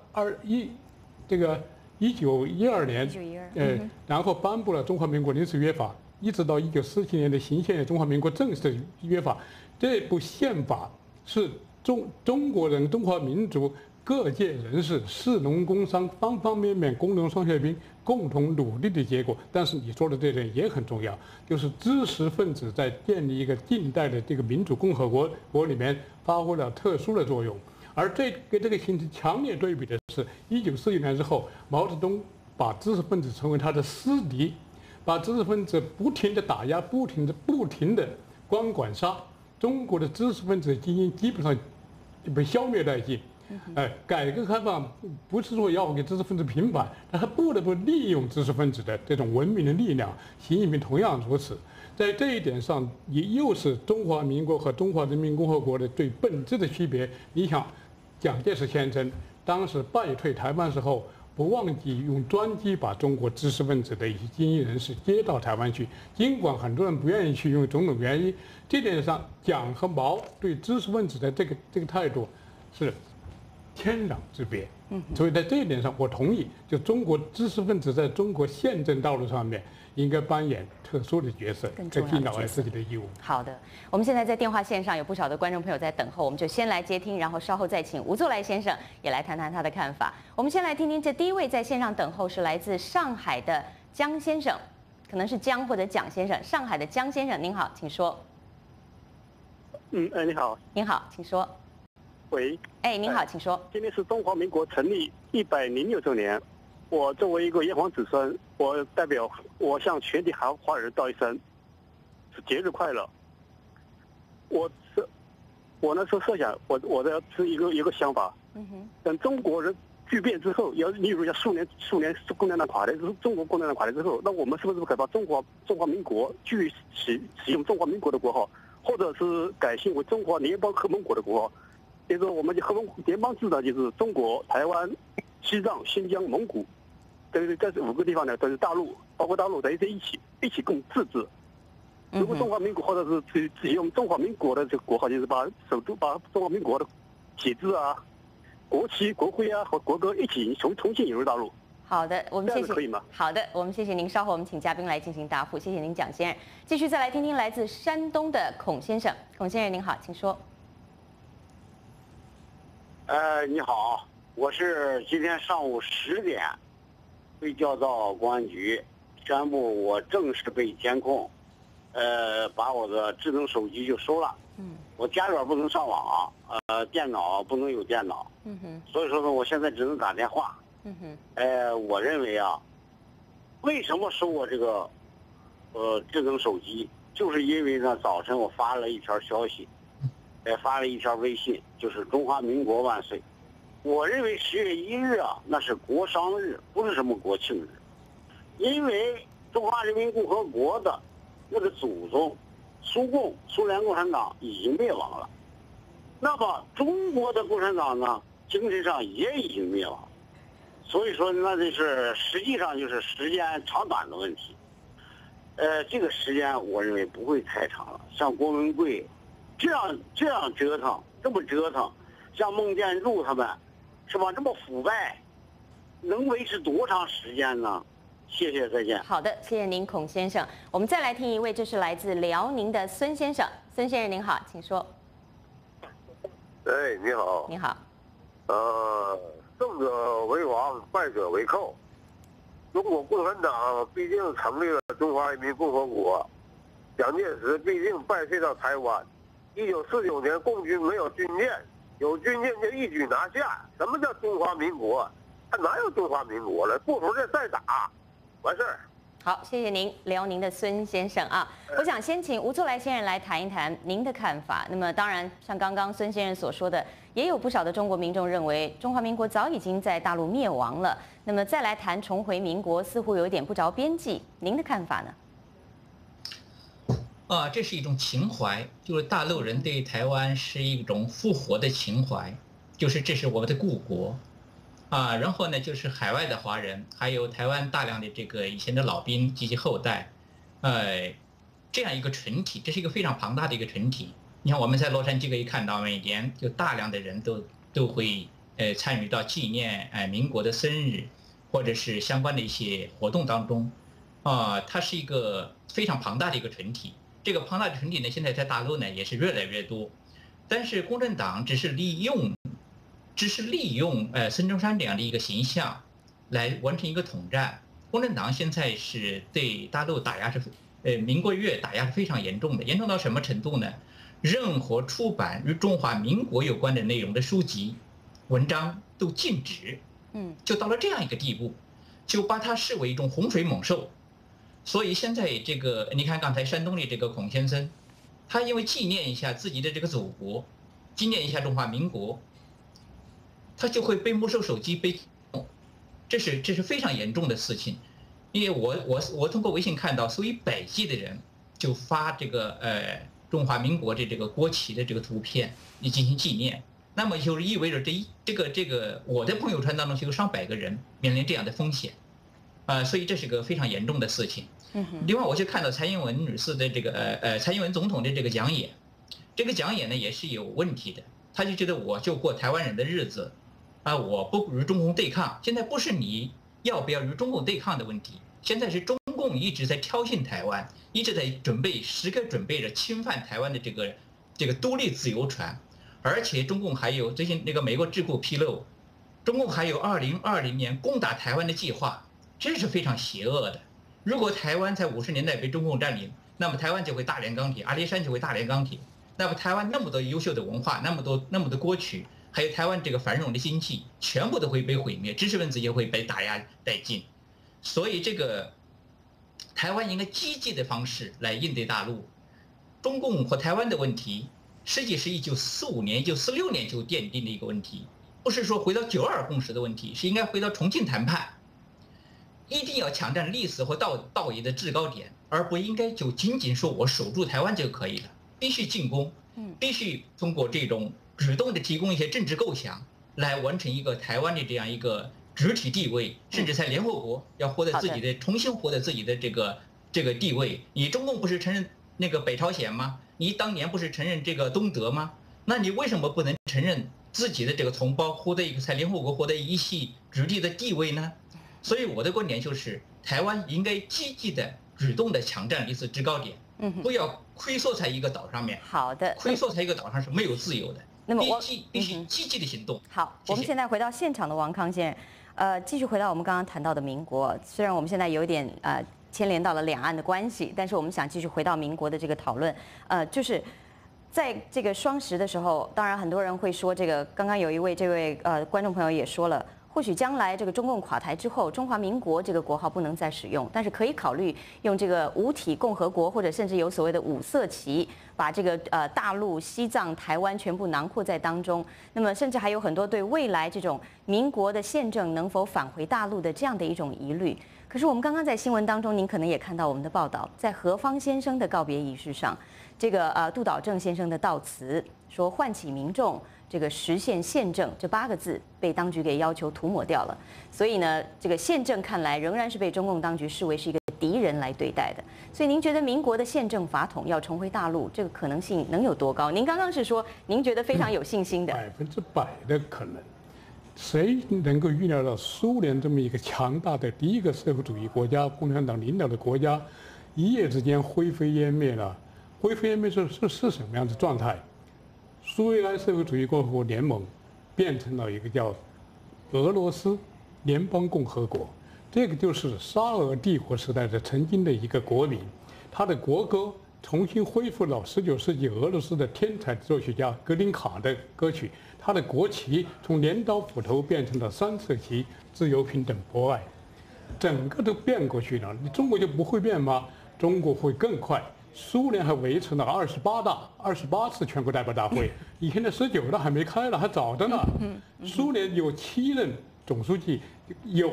1912年，然后颁布了中华民国临时约法。一直到1947年的行宪中华民国正式约法，这部宪法是中国人、中华民族各界人士、士农工商方方面面工农双学兵共同努力的结果。但是你说的这点也很重要，就是知识分子在建立一个近代的这个民主共和国里面发挥了特殊的作用。而跟这个形成强烈对比的是，1949年之后，毛泽东把知识分子称为他的私敌。把知识分子不停地打压，不停地光管杀，中国的知识分子精英基本上就被消灭殆尽。改革开放不是说要给知识分子平反，但他不得不利用知识分子的这种文明的力量。习近平同样如此，在这一点上，也又是中华民国和中华人民共和国的最本质的区别。你想，蒋介石先生当时败退台湾时候。不忘记用专机把中国知识分子的一些精英人士接到台湾去，尽管很多人不愿意去，因为种种原因。这点上，蒋和毛对知识分子的这个态度是天壤之别。所以在这一点上，我同意，就中国知识分子在中国宪政道路上面应该扮演特殊的角色，尽到自己的义务。 好的，我们现在在电话线上有不少的观众朋友在等候，我们就先来接听，然后稍后再请吴作来先生也来谈谈他的看法。我们先来听听，这第一位在线上等候是来自上海的江先生，可能是江或者蒋先生。上海的江先生，您好，请说。 你好。 您好，请说。 喂。 您好，请说。 今天是中华民国成立106周年，我作为一个炎黄子孙，我向全体华人道一声，是节日快乐。我那时候设想，我的是一个想法。等中国人巨变之后，例如像数年共产党垮台，中国共产党垮台之后，那我们是不是可以把中华民国继续使用中华民国的国号，或者是改姓为中华联邦合盟国的国号？就是说，我们的合盟联邦制呢，就是中国、台湾、西藏、新疆、蒙古，这5个地方呢都是大陆，包括大陆在一起共自治。如果中华民国或者是只用中华民国的这个国号，就是把中华民国的体制啊、国旗、国徽啊和国歌一起重新引入大陆。 好的，我们谢谢。 可以吗？ 好的，我们谢谢您。稍后我们请嘉宾来进行答复。谢谢您，蒋先生。继续再来听听来自山东的孔先生。孔先生您好，请说。 你好，我是今天上午10点被叫到公安局，宣布我正式被监控，把我的智能手机就收了。我家里边不能上网，电脑不能有电脑。所以说呢，我现在只能打电话。我认为啊，为什么收我这个智能手机，就是因为呢，早晨我发了一条消息。发了一条微信，就是中华民国万岁。我认为10月1日啊，那是国殇日，不是什么国庆日。因为中华人民共和国的那个祖宗苏共、苏联共产党已经灭亡了，那么中国的共产党呢，精神上也已经灭亡。所以说，那就是实际上就是时间长短的问题。这个时间我认为不会太长了。像郭文贵。这样折腾，这么折腾，像孟建柱他们，是吧？这么腐败，能维持多长时间呢？谢谢，再见。 好的，谢谢您，孔先生。我们再来听一位，这是来自辽宁的孙先生。孙先生您好，请说。 你好。 你好。 胜者为王，败者为寇。中国共产党毕竟成立了中华人民共和国，蒋介石毕竟败退到台湾。1949年，共军没有军舰，有军舰就一举拿下。什么叫中华民国？ 他哪有中华民国了？不服这再打，完事儿。 好，谢谢您，辽宁的孙先生啊。我想先请吴作来先生来谈一谈您的看法。那么当然，像刚刚孙先生所说的，也有不少的中国民众认为中华民国早已经在大陆灭亡了。那么再来谈重回民国，似乎有一点不着边际。您的看法呢？ 这是一种情怀，就是大陆人对台湾是一种复活的情怀，就是这是我们的故国。然后呢，就是海外的华人，还有台湾大量的这个以前的老兵及其后代，这样一个群体，这是一个非常庞大的一个群体。你看我们在洛杉矶可以看到，每年就大量的人都会参与到纪念民国的生日，或者是相关的一些活动当中，它是一个非常庞大的一个群体。这个庞大的群体呢，现在在大陆呢也是越来越多，但是共产党只是利用孙中山这样的一个形象来完成一个统战。共产党现在是对大陆打压民国乐打压是非常严重的，严重到什么程度呢？任何出版与中华民国有关的内容的书籍、文章都禁止，就到了这样一个地步，就把它视为一种洪水猛兽。所以现在这个，你看刚才山东的这个孔先生，他因为纪念一下自己的这个祖国，纪念一下中华民国，他就会被没收手机，这是非常严重的事情。因为我通过微信看到，属于北极的人就发这个中华民国的这个国旗的这个图片，你进行纪念，那么就意味着这个我的朋友圈当中就有上百个人面临这样的风险，所以这是个非常严重的事情。另外，我就看到蔡英文女士的这个蔡英文总统的这个讲演，这个讲演呢也是有问题的。他就觉得我就过台湾人的日子，我不与中共对抗。现在不是你要不要与中共对抗的问题，现在是中共一直在挑衅台湾，一直在时刻准备着侵犯台湾的这个独立自由权。而且中共还有最近那个美国智库披露，中共还有2020年攻打台湾的计划，这是非常邪恶的。如果台湾在50年代被中共占领，那么台湾就会大炼钢铁，阿里山就会大炼钢铁，那么台湾那么多优秀的文化，那么多歌曲，还有台湾这个繁荣的经济，全部都会被毁灭，知识分子也会被打压殆尽。所以这个台湾应该积极的方式来应对大陆。中共和台湾的问题，实际是1945年、1946年就奠定的一个问题，不是说回到92共识的问题，是应该回到重庆谈判。一定要抢占历史和道义的制高点，而不应该就仅仅说我守住台湾就可以了，必须进攻，必须通过这种主动的提供一些政治构想，来完成一个台湾的这样一个主体地位，甚至在联合国要获得自己的重新获得自己的这个地位。你中共不是承认那个北朝鲜吗？你当年不是承认这个东德吗？那你为什么不能承认自己的这个同胞获得一个在联合国获得一席主体的地位呢？所以我的观点就是，台湾应该积极的、主动的抢占历史制高点，不要龟缩在一个岛上面。 好的， 龟缩在一个岛上是没有自由的。 那么必须积极的行动。 好，我们现在回到现场的王康先生，继续回到我们刚刚谈到的民国。虽然我们现在有一点牵连到了两岸的关系，但是我们想继续回到民国的这个讨论。就是在这个双十的时候，当然很多人会说，这个刚刚有一位这位观众朋友也说了。或许将来这个中共垮台之后，中华民国这个国号不能再使用，但是可以考虑用这个五体共和国，或者甚至有所谓的五色旗，把这个大陆、西藏、台湾全部囊括在当中。那么甚至还有很多对未来这种民国的宪政能否返回大陆的这样的一种疑虑。可是我们刚刚在新闻当中，您可能也看到我们的报道，在何方先生的告别仪式上，这个杜导正先生的悼词说唤起民众。这个实现宪政这8个字被当局给要求涂抹掉了，所以呢，这个宪政看来仍然是被中共当局视为是一个敌人来对待的。所以您觉得民国的宪政法统要重回大陆，这个可能性能有多高？您刚刚是说您觉得非常有信心的 ，100%的可能。谁能够预料到苏联这么一个强大的第一个社会主义国家、共产党领导的国家，一夜之间灰飞烟灭了？灰飞烟灭是什么样的状态？苏维埃社会主义共和国联盟变成了一个叫俄罗斯联邦共和国，这个就是沙俄帝国时代的曾经的一个国民，他的国歌重新恢复了19世纪俄罗斯的天才作曲家格林卡的歌曲，他的国旗从镰刀斧头变成了3色旗，自由、平等、博爱，整个都变过去了。你中国就不会变吗？中国会更快。苏联还维持了28次全国代表大会，你现在19了还没开了，还早着呢。苏联有7任总书记，有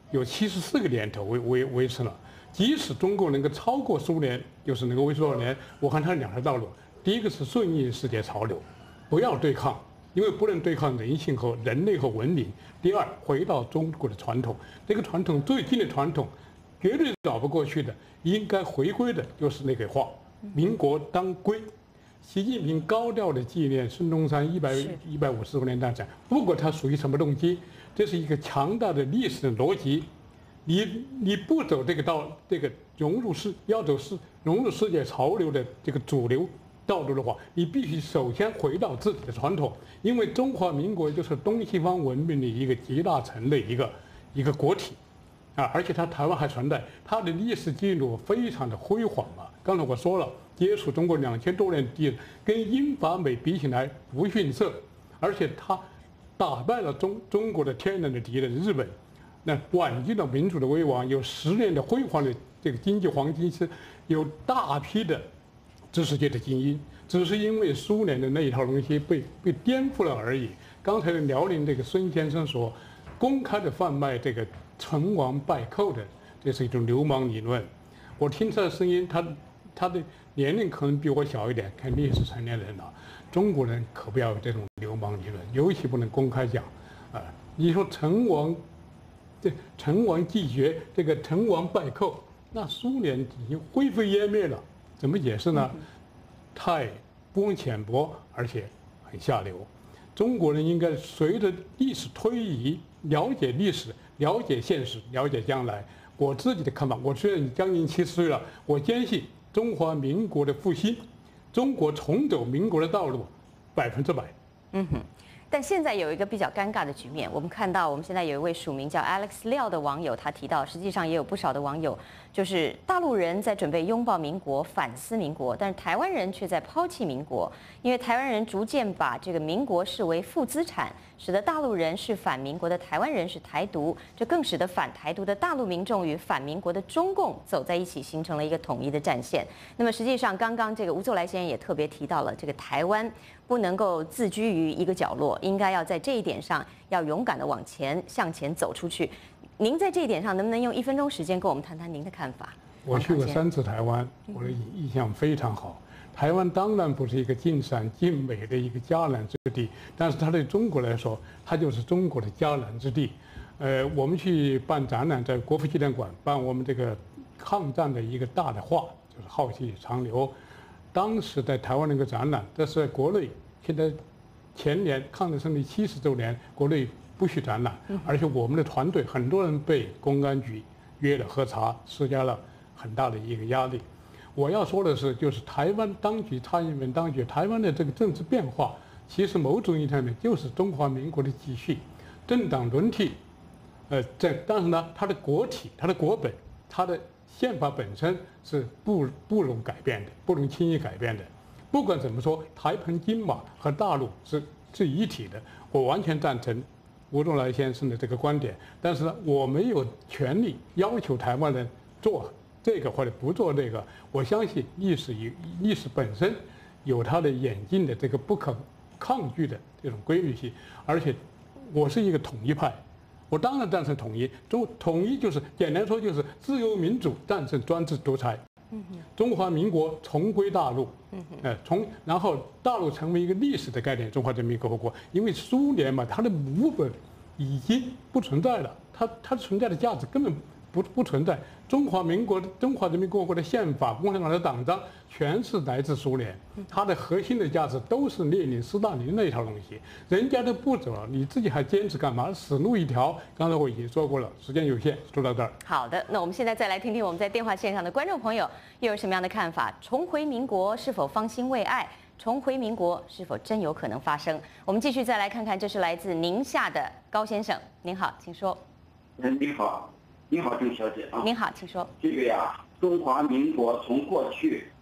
74个年头维持了。即使中国能够超过苏联，就是能够维持多少年？我看它2条道路：第一个是顺应世界潮流，不要对抗，因为不能对抗人性和人类和文明；第二，回到中国的传统，这个传统最近的传统，绝对绕不过去的，应该回归的就是那个话：民国当归。习近平高调的纪念孙中山150周年诞辰，不管他属于什么动机，这是一个强大的历史的逻辑。你不走这个融入世界潮流的这个主流道路的话，你必须首先回到自己的传统，因为中华民国就是东西方文明的一个集大成的一个国体，而且它台湾还存在，它的历史记录非常的辉煌啊。刚才我说了，接触中国2000多年的，跟英法美比起来不逊色，而且它打败了中国的天然的敌人日本。那挽救了民主的危亡，有10年的辉煌的这个经济黄金期，有大批的知识界的精英，只是因为苏联的那一套东西被颠覆了而已。刚才辽宁这个孙先生说，公开的贩卖这个成王败寇的，这是一种流氓理论。我听他的声音，他的年龄可能比我小一点，肯定也是成年人了。中国人可不要有这种流氓理论，尤其不能公开讲。你说成王继绝，这个成王败寇，那苏联已经灰飞烟灭了，怎么解释呢？太不问浅薄，而且很下流。中国人应该随着历史推移，了解历史，了解现实，了解将来。我自己的看法，我虽然将近70岁了，我坚信中华民国的复兴，中国重走民国的道路，100%。 但现在有一个比较尴尬的局面，我们看到我们现在有一位署名叫 Alex 廖的网友，他提到，实际上也有不少的网友，就是大陆人在准备拥抱民国、反思民国，但是台湾人却在抛弃民国，因为台湾人逐渐把这个民国视为负资产，使得大陆人是反民国的台湾人是台独，这更使得反台独的大陆民众与反民国的中共走在一起，形成了一个统一的战线。那么实际上，刚刚这个吴作来先生也特别提到了，这个台湾不能够自居于一个角落，应该要在这一点上要勇敢的向前走出去。您在这一点上能不能用1分钟时间跟我们谈谈您的看法？ 我去过3次台湾，我的印象非常好。台湾当然不是一个尽善尽美的一个迦南之地，但是它对中国来说，它就是中国的迦南之地。我们去办展览，在国父纪念馆办我们这个抗战的一个大的画，就是浩气长流。当时在台湾那个展览，这是在国内，现在前年抗战胜利70周年，国内不许展览，而且我们的团队很多人被公安局约了喝茶，施加了很大的一个压力。我要说的是，就是台湾当局、蔡英文当局，台湾的这个政治变化，其实某种意义上面就是中华民国的继续，政党轮替，但是呢，它的国体、它的国本、它的宪法本身是不容改变的，不容轻易改变的。不管怎么说，台澎金马和大陆是一体的，我完全赞成吴作来先生的这个观点。但是呢，我没有权利要求台湾人做这个或者不做这个。我相信历史本身有它的演进的这个不可抗拒的这种规律性，而且我是一个统一派。我当然赞成统一，统一就是简单说就是自由民主战胜专制独裁，中华民国重归大陆，然后大陆成为一个历史的概念，中华人民共和国，因为苏联嘛，它的母本已经不存在了，它存在的价值根本不存在。中华人民共和国的宪法、共产党的党章全是来自苏联，它的核心的价值都是列宁、斯大林那一套东西。人家都不走了，你自己还坚持干嘛？死路一条。刚才我已经说过了，时间有限，说到这儿。 好的，那我们现在再来听听我们在电话线上的观众朋友又有什么样的看法？重回民国是否方兴未艾？重回民国是否真有可能发生？我们继续再来看看，这是来自宁夏的高先生，您好，请说。 你好。你好，郑小姐啊！ 您好，请说。 这个呀，中华民国从过去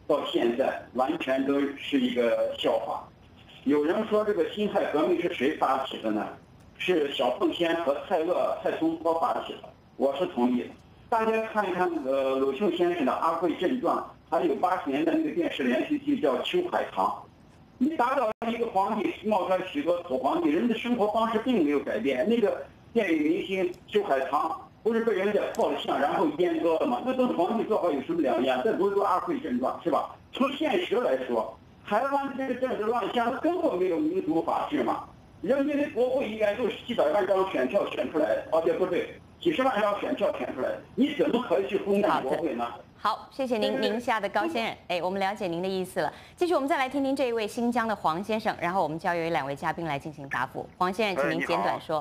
到现在完全都是一个笑话。有人说这个辛亥革命是谁发起的呢？是小凤仙和蔡松坡发起的，我是同意的。大家看一看那个鲁迅先生的《阿贵正传》，还有80年代那个电视连续剧叫《秋海棠》。你打倒一个皇帝，冒出来许多土皇帝，人的生活方式并没有改变。那个电影明星秋海棠不是被人家泡了相，然后阉割了吗？那跟皇帝做法有什么两样？这不是《阿贵正传》是吧？从现实来说，台湾这个政治乱象根本没有民主法治嘛。人民的国会议员都是几百万张选票选出来的，对不对？几十万张选票选出来的，你怎么可以去轰炸国会呢？ 好，谢谢您，宁夏的高先生，我们了解您的意思了。继续，我们再来听听这一位新疆的黄先生，然后我们交由2位嘉宾来进行答复。黄先生，请您简短说。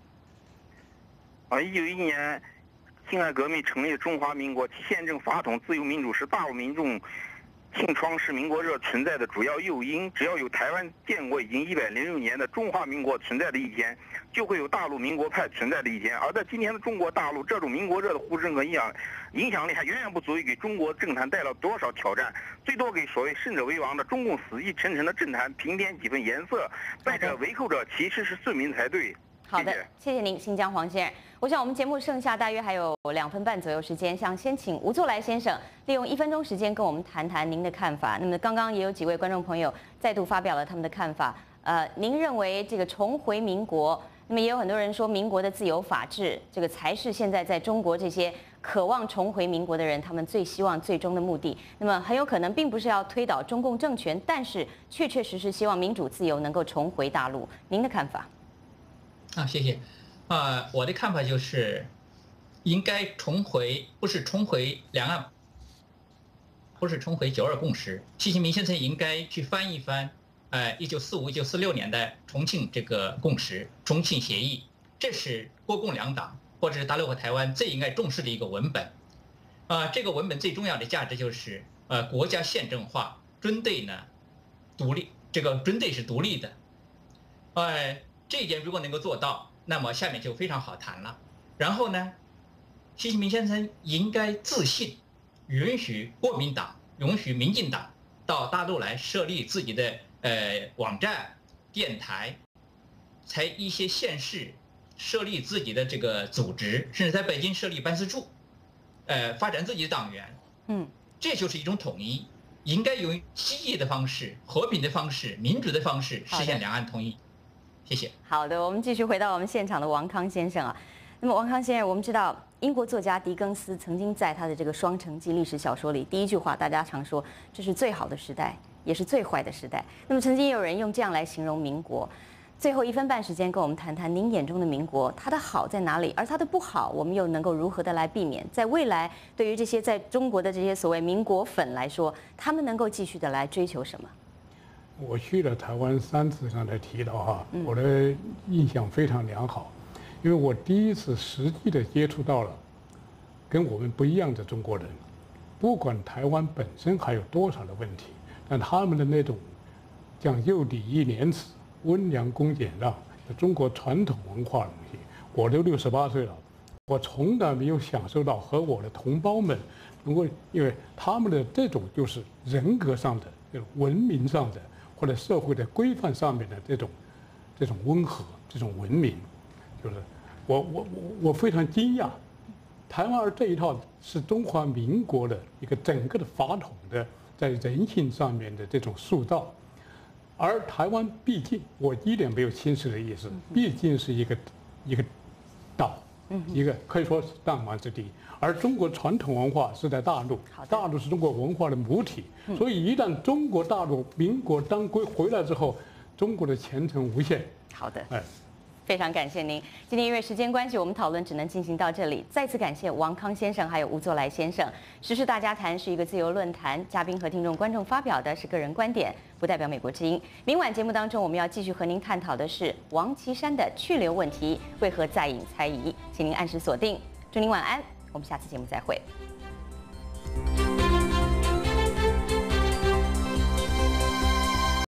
191年，辛亥革命成立中华民国，其宪政法统、自由民主是大陆民众庆创世民国热存在的主要诱因。只要有台湾建国已经106年的中华民国存在的一天，就会有大陆民国派存在的一天。而在今天的中国大陆，这种民国热的呼声和影响力还远远不足以给中国政坛带来多少挑战，最多给所谓胜者为王的中共死气沉沉的政坛平添几分颜色。败者为寇者其实是罪民才对。 好的，谢谢您，新疆黄先生。我想我们节目剩下大约还有2分半左右时间，想先请吴作来先生利用1分钟时间跟我们谈谈您的看法。那么刚刚也有几位观众朋友再度发表了他们的看法。您认为这个重回民国，那么也有很多人说民国的自由法治，这个才是现在在中国这些渴望重回民国的人他们最希望最终的目的。那么很有可能并不是要推倒中共政权，但是确确实实希望民主自由能够重回大陆。您的看法？ 谢谢。我的看法就是，应该重回，不是重回两岸，不是重回9·2共识。习近平先生应该去翻一翻，1945、1946年的重庆这个共识、重庆协议，这是国共两党或者是大陆和台湾最应该重视的一个文本。这个文本最重要的价值就是，国家宪政化，军队呢独立，这个军队是独立的。这一点如果能够做到，那么下面就非常好谈了。然后呢，习近平先生应该自信，允许国民党、允许民进党到大陆来设立自己的网站、电台，在一些县市设立自己的这个组织，甚至在北京设立办事处，发展自己的党员。这就是一种统一，应该用积极的方式、和平的方式、民主的方式实现两岸统一。谢谢。 好的，我们继续回到我们现场的王康先生啊。那么王康先生，我们知道英国作家狄更斯曾经在他的这个《双城记》历史小说里，第一句话大家常说，这是最好的时代，也是最坏的时代。那么曾经也有人用这样来形容民国。最后1分半时间，跟我们谈谈您眼中的民国，它的好在哪里，而它的不好，我们又能够如何的来避免？在未来，对于这些在中国的这些所谓民国粉来说，他们能够继续的来追求什么？ 我去了台湾3次，刚才提到哈，我的印象非常良好，因为我第一次实际的接触到了跟我们不一样的中国人，不管台湾本身还有多少的问题，但他们的那种讲究礼义廉耻、温良恭俭让的中国传统文化的东西，我都68岁了，我从来没有享受到和我的同胞们能够，因为他们的这种就是人格上的、这种文明上的。或者社会的规范上面的这种温和、这种文明，就是我非常惊讶，台湾这一套是中华民国的一个整个的法统的在人性上面的这种塑造，而台湾毕竟我一点没有轻视的意思，毕竟是一个岛，一个可以说是弹丸之地。而中国传统文化是在大陆，大陆是中国文化的母体，所以一旦中国大陆民国当归回来之后，中国的前程无限。 好的，非常感谢您。今天因为时间关系，我们讨论只能进行到这里。再次感谢王康先生还有吴作来先生。时事大家谈是一个自由论坛，嘉宾和听众观众发表的是个人观点，不代表美国之音。明晚节目当中，我们要继续和您探讨的是王岐山的去留问题，为何在隐猜疑？请您按时锁定。祝您晚安。我们下次节目再会。